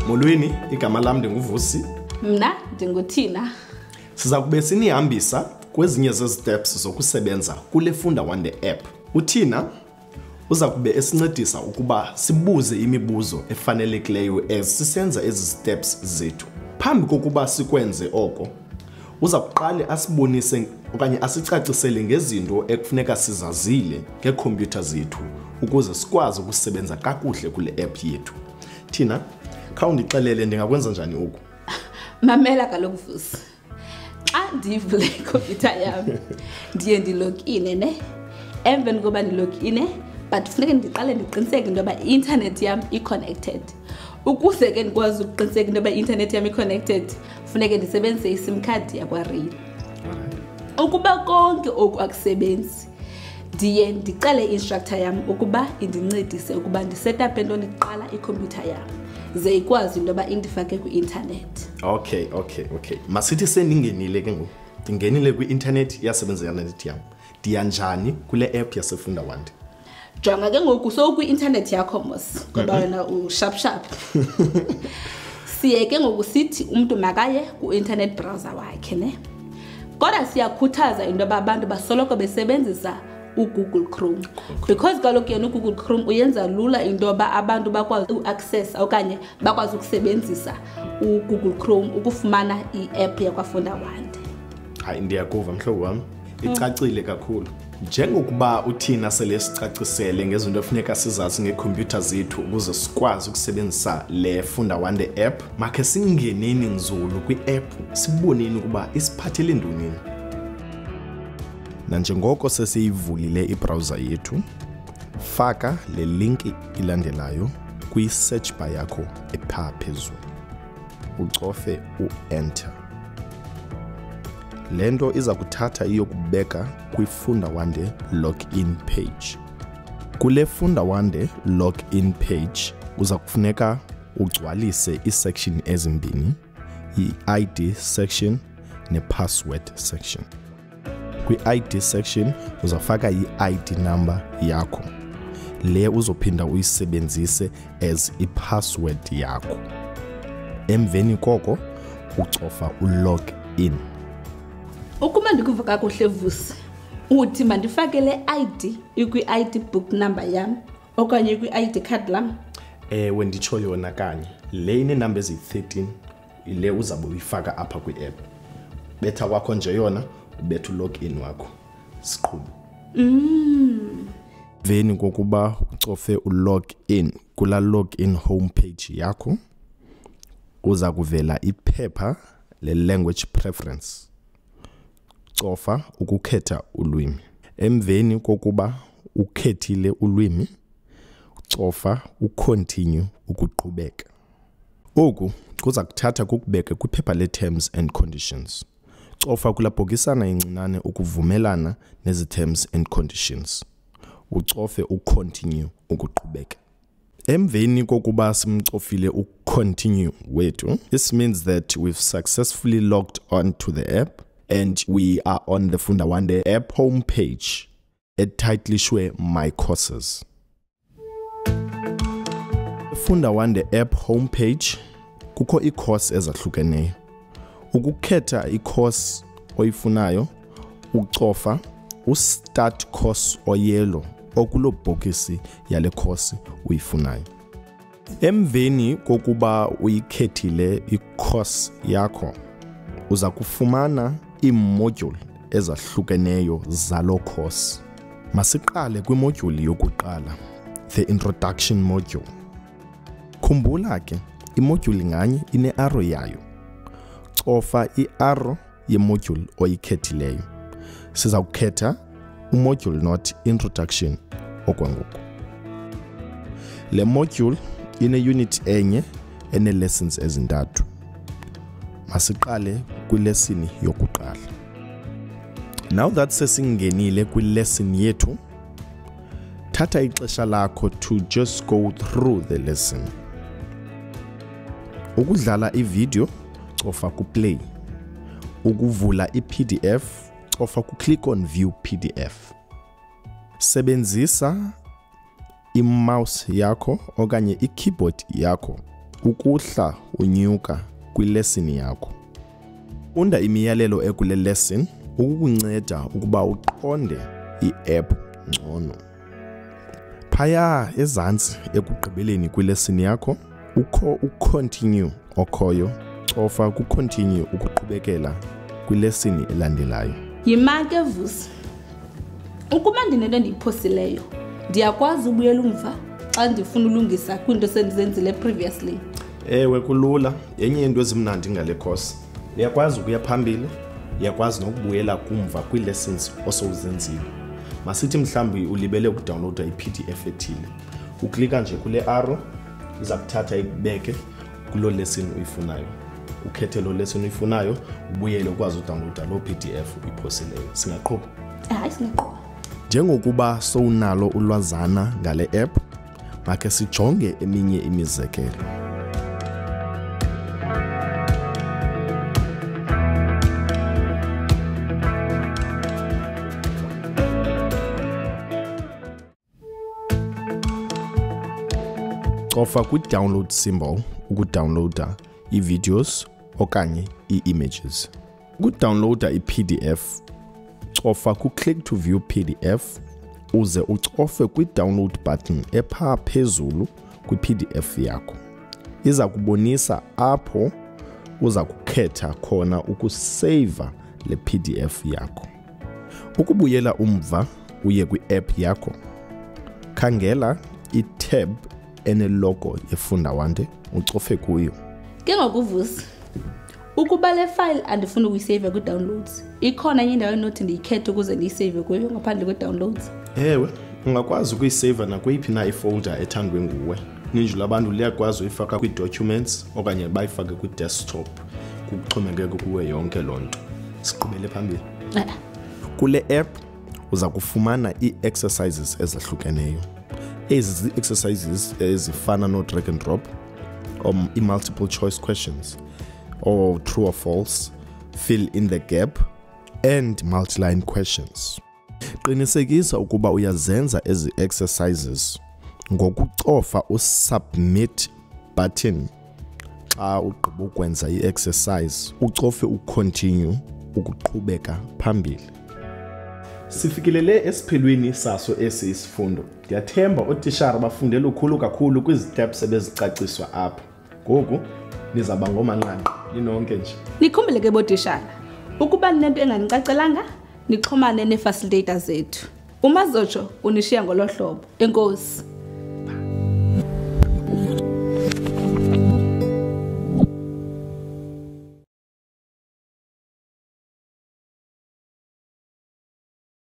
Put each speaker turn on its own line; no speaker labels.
Molweni, igama lam ndinguVusi.
Mna ndinguThina.
Siza kube sinihambisa kwezinye zezi-steps zokusebenza kule Funda Wande app. uThina uza kube esincedisa ukuba sibuze imibuzo efanelekileyo as sisenza ezi steps zethu. Phambi kokuba sikwenze oko, uza kuqala asibonise okanye asicacisele ngezinto ekufuneka sizazile ngeekhompyutha zethu ukuze sikwazi ukusebenza kakuhle kule app yethu. Thina, khawundixelele ndingakwenza njani oku?
Mamela kaloku Vusi. Xa ndivule ikhompyutha yam, ndiye ndilogine ne. Emveni koba ndilogine, but funeka ndiqale ndiqiniseke into yoba i-internet yam i-connected. Ukuze ke ndikwazi ukuqiniseka into yoba i-internet yam i-connected, funeka ndisebenzise iSIM card yakwaRail. Ukuba konke oku akusebenzi, ndiye ndicele i-instructor yam ukuba indincedise ukuba ndisetupe ntoni kuqala ikhompyutha yam ze ikwazi into yoba indifake kwi-internet.
Okay. Masithi sendingenile ke ngoku. Ndingenile kwi-internet yasebenza i-internet yam. Ndiyanjani kule app yaseFunda Wande?
Jonga ke ngoku so kwi-internet yakho mos ngoba wena usharp. Siye ke ngoku sithi umuntu makaye ku-internet browser wakhe ne. Kodwa siyakhuthaza into yoba abantu basoloko besebenzisa uGoogle Chrome because kaloku yena uGoogle Chrome uyenza lula into yoba abantu bakwazi uaccess okanye bakwazi ukusebenzisa uGoogle Chrome ukufumana i-app yakwaFunda Wande.
Hayi, ndiyakuva mhlobo wami. Icacile kakhulu. Njengokuba uThina sele sicacisele ngezinto efuneka sizazi ngeekhompyutha zethu ukuze sikwazi ukusebenzisa le Funda Wande app, makhe singeneni nzulu kwi-app siboneni ukuba isiphathele ntoni. Nanjengoko sesiyivulile ibrowser yethu, faka le link ilandelayo kwi-search bar yakho epha phezulu. Ucofe u-enter. Lento iza kuthatha iyokubeka kwiFunda Wande login page. Kule Funda Wande login page uza kufuneka ugcwalise isection ezimbini, i-ID section ne-password section. Kwi-ID section uzafaka i-ID number yakho, le uzophinda uyisebenzise as i-password yakho. Emveni koko ucofa ulog in.
Ukuba ndikuva kakuhle Vusi, uthi mandifake le ID ikwi-ID book number yam okanye kwi-ID card lam?
Ewe, nditsho yona kanye. Le inenamba eziyi-13 ile uzabe uyifaka apha kwi-app. Betha kwakho nje yona ubetha ulogin wakho. Siqhube. Veni kokuba ucofe ulogin kula login homepage yakho, uza kuvela iphepha le-language preference. Cofa ukukhetha ulwimi. Emveni kokuba ukhethile ulwimi, cofa ucontinue ukuqhubeka. Oku kuza kuthatha kukubeke kwiphepha le-terms and conditions. Cofa kula bhokisana incinane ukuvumelana nezi terms and conditions. Ucofe ucontinue ukuqhubeka. Emveni kokuba simcofile ucontinue wethu, this means that we've successfully logged on to the app and we are on the Funda Wande app homepage etitlishwe My Courses. Funda Wande app homepage kukho ii-course ezahlukeneyo. Ukukhetha i-course oyifunayo, ucofa u-start course oyelo okulo bhokisi yale course uyifunayo. Emveni kokuba uyikhethile i-course yakho, uza kufumana ii-module ezahlukeneyo zalo course. Masiqale kwimodule yokuqala, the introduction module. Khumbula ke, imodule nganye ine-arrow yayo. Cofa i-arrow yemodule oyikhethileyo. Siza kukhetha umodule not introduction okwangoku. Le module ine-unit enye ene-lessons ezintathu. Masiqale kwilesson yokuqala. Now that sesingenile kwilesson yethu, thatha ixesha lakho to just go through the lesson. Ukudlala ivideo, cofa ku-play. Ukuvula i-PDF, cofa ku-click on view PDF. Sebenzisa i-mouse yakho okanye i-keyboard yakho ukuhla unyuka kwilesson yakho. Funda imiyalelo ekule lesson ukukunceda ukuba uqonde i-app ngcono. Phaya ezantsi ekugqibeleni kwilesson yakho ukho ucontinue okhoyo, cofa kucontinue ukuqhubekela kwilesson elandelayo.
Yima ke Vusi. Ukuba ndinento endiyiphosileyo, ndiyakwazi ubuyela umva xa ndifuna ulungisa kwinto sendizenzile previously.
Ewe kulula, yenye into ezimnandi ngale course. Uyakwazi ukuya phambili, uyakwazi nokubuyela kumva kwii-lessons osowuzenzile. Masithi mhlawumbi ulibele ukudownloada i-PDF ethile. Uklika nje kule arrow, iza kuthatha ikubeke kuloo lesson uyifunayo. Ukhethe loo lesson uyifunayo, ubuyele ukwazi udownloada loo PDF uyiphosileyo. Singaqhuba?
Hayi singaqhuba.
Njengokuba sowunalo ulwazana ngale app, makhe sijonge eminye imizekelo. Cofa kwi-download symbol ukudownloada i-videos okanye i-images. Ukudownloada i-PDF, cofa ku-click to view PDF uze ucofe kwi-download button epha phezulu kwi-PDF yakho. Iza kubonisa apho uza kukhetha khona ukuseva le PDF yakho. Ukubuyela umva uye kwi-app yakho, khangela i-tab enelogo yeFundawande ucofe kuyo.
Ke ngoku Vusi, ukuba le file andifuna ukuyisave kwi-downloads, ikhona enye indawo enothi ndiyikhethe ukuze ndiyisave kuyo ngaphandle kwe-downloads?
Ewe, ungakwazi ukuyisave nakweyiphi na ifolder ethandwe nguwe. Ninji labantu liyakwazi uyifaka kwii-documents okanye bayifake kwi-desktop. Kuxhomekeke kuwe yonke loo nto. Siqhubele phambili. Kule app uza kufumana ii-exercises ezahlukeneyo. Ezi zii-exercises ezifana no-drag and drop, i-multiple choice questions, or true or false, fill in the gap, and multi-line questions. Qinisekisa ukuba uyazenza ezi exercises ngokucofa u-submit button. Xa ugqiba ukwenza i-exercise, ucofe u-continue ukuqhubeka phambili. Sifikelele esiphelweni saso esi isifundo. Ndiyathemba ootishara bafunde lukhulu kakhulu kwizi-steps ebezicaciswa apha. Ngoku nizaba ngomanqanqa ninonke nje.
Nikhumbule ke bootishara, ukuba ninento enganicacelanga, nixhomane nee-facilitators zethu. uMazotsho unishiya ngolo hlobo. Enkosi.